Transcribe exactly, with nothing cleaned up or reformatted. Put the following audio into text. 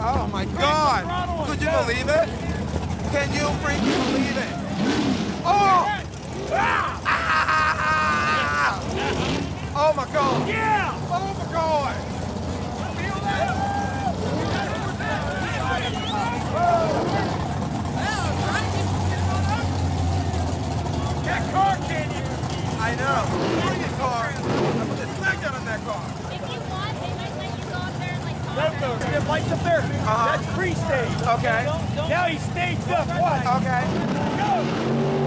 Oh my God! Could you believe it? Can you freaking believe it? Oh! Ah! Ah! Oh my God! Yeah! Oh my God! Feel that? That car can you? I know. Bring it, car. I put the smackdown on that car. If you want, they might let you go up there and like talk. That's the, the lights up there. Uh-huh. That's pre-stage. Okay. Now he's staged up. Watch. Okay. Go.